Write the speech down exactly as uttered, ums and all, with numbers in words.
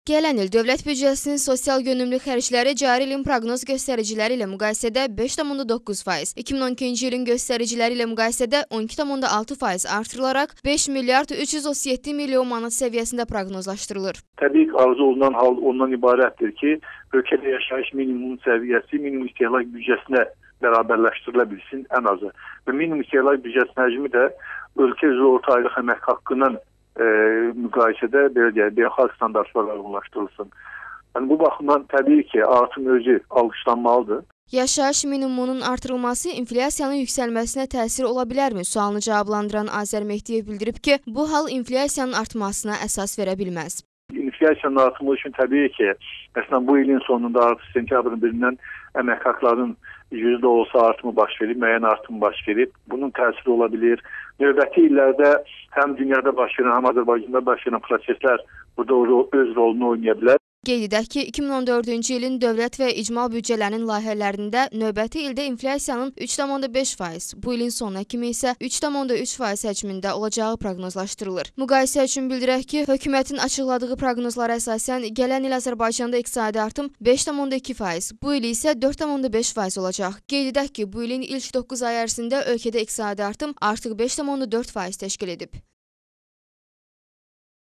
Gələn il dövlət büdcəsinin sosial yönümlü xərcləri cari ilin proqnoz göstəriciləri ilə müqayisədə beş tam onda doqquz faiz, iki min on ikinci ilin göstəriciləri ilə müqayisədə on iki tam onda altı faiz artırılaraq beş milyard üç yüz otuz yeddi milyon manat səviyyəsində proqnozlaşdırılır. Təbii ki, arzu olunan hal ondan ibarətdir ki, ölkədə yaşayış minimum səviyyəsi minimum istehlak büdcəsinə bərabərləşdirilə bilsin ən azı. Və minimum istehlak büdcəsinin həcmi də ölkə üzrə orta aylıq əmək haqqının E, müqayisədə belə deyək, beynəlxalq standartlarla uyğunlaşdırılsın. Yəni, bu baxımdan təbii ki, artım özü alqışlanmalıdır. Yaşayış minimumunun artırılması inflyasiyanın yüksəlməsinə təsir ola bilərmi? Sualını cavablandıran Azər Mehdiyev bildirib ki, bu hal inflyasiyanın artmasına əsas verə bilməz. İnflyasiyanın artımı üçün təbii ki, əslən bu ilin sonunda artıq sentyabrın birindən əmək haqlarının yüzdə olsa artımı baş verib, müəyyən artımı baş verib. Bunun təsiri ola bilir. Növbəti illərdə həm dünyada baş verən, həm Azərbaycanda baş verən proseslər burada öz rolunu oynaya bilər. Qeyd edək ki, iki min on dördüncü ilin dövlət və icmal büdcələrinin layihələrində növbəti ildə inflyasiyanın üç tam onda beş faiz, bu ilin sonuna kimi isə üç tam onda üç faiz həcmində olacağı proqnozlaşdırılır. Müqayisə üçün bildirək ki, hökumətin açıqladığı proqnozlara əsasən gələn il Azərbaycanda iqtisadi artım beş tam onda iki faiz, bu il isə dörd tam onda beş faiz olacaq. Qeyd edək ki, bu ilin ilk doqquz ay ərzində ölkədə iqtisadi artım artıq beş tam onda dörd faiz təşkil edib.